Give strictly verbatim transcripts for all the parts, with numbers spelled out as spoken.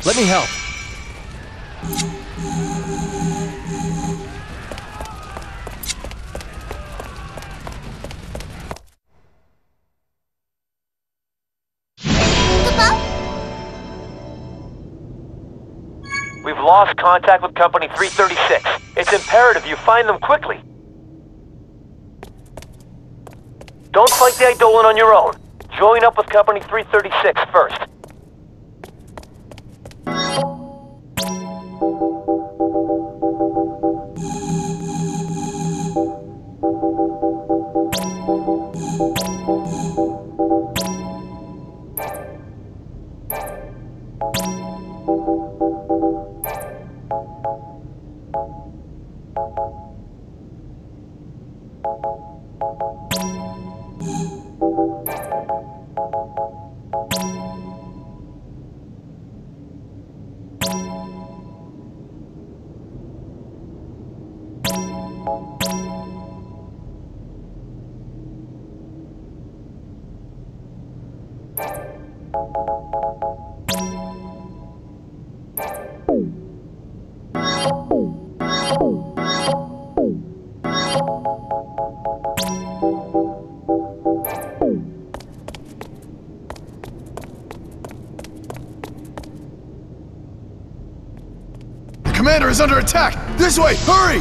Let me help. We've lost contact with Company three thirty-six. It's imperative you find them quickly. Don't fight the Eidolon on your own. Join up with Company three thirty-six first. The commander is under attack! This way! Hurry!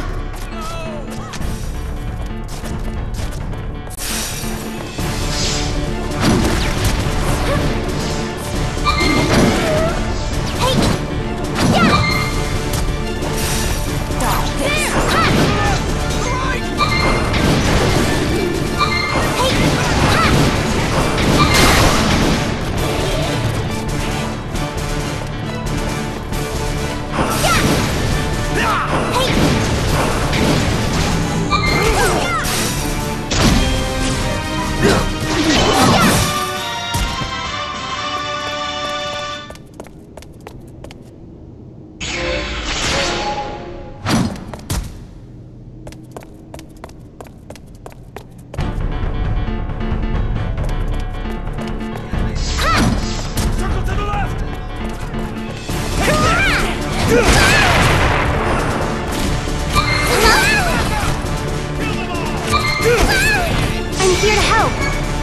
I'm here to help.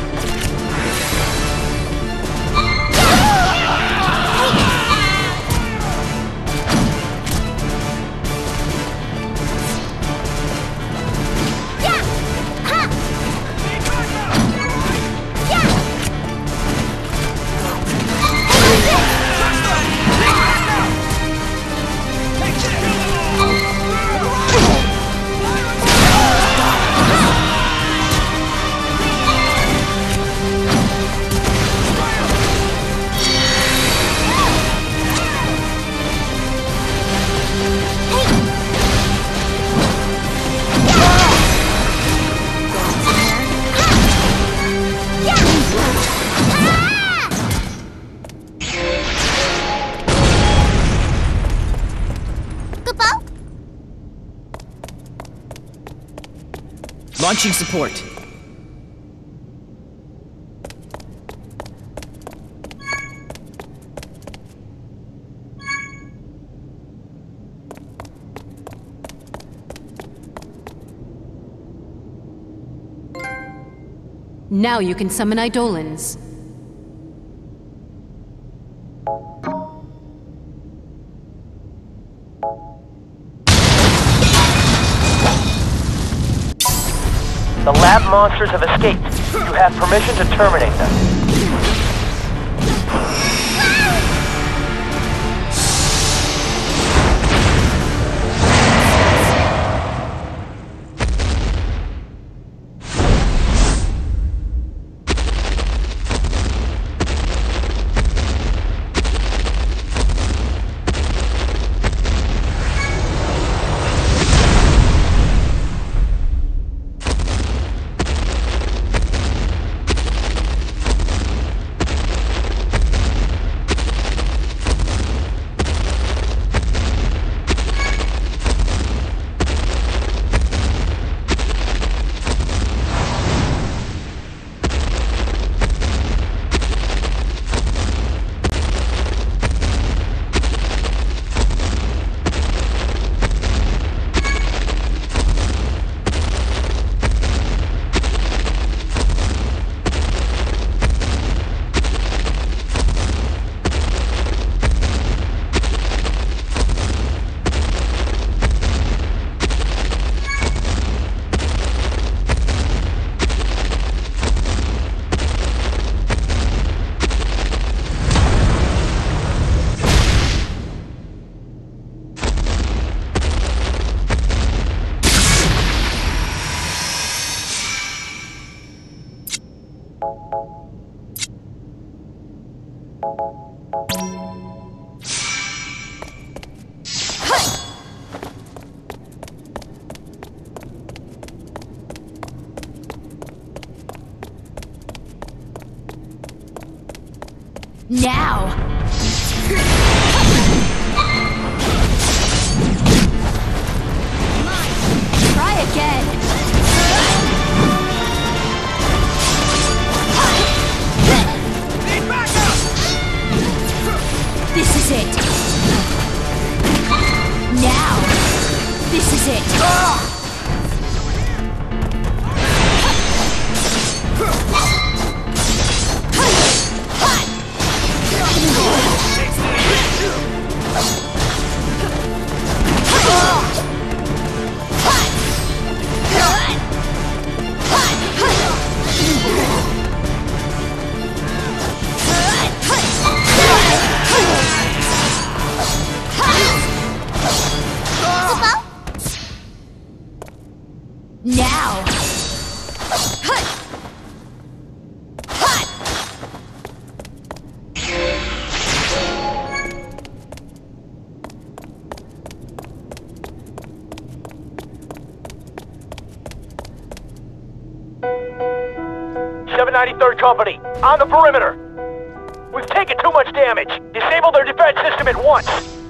Launching support. Now you can summon Eidolons. The lab monsters have escaped. You have permission to terminate them. Now! Try again! Need backup! This is it! Now! This is it! Now! seven ninety-third Company, on the perimeter. We've taken too much damage. Disable their defense system at once.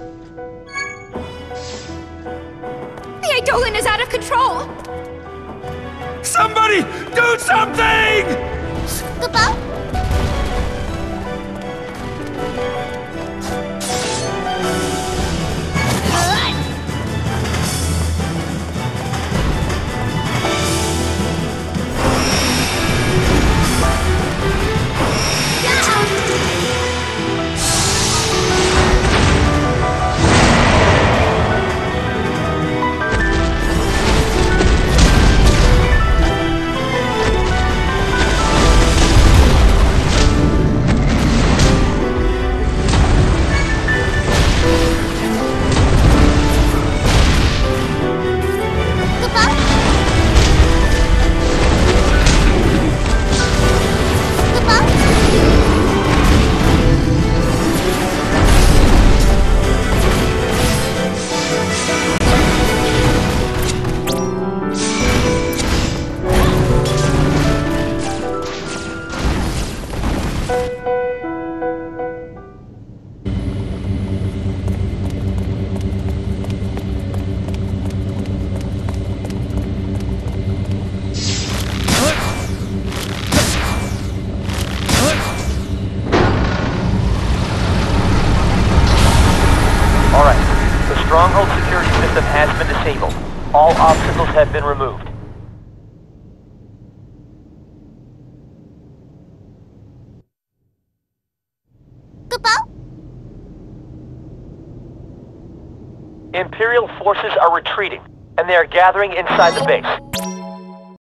The Eidolon is out of control! Somebody do something! Stronghold security system has been disabled. All obstacles have been removed. Imperial forces are retreating, and they are gathering inside the base.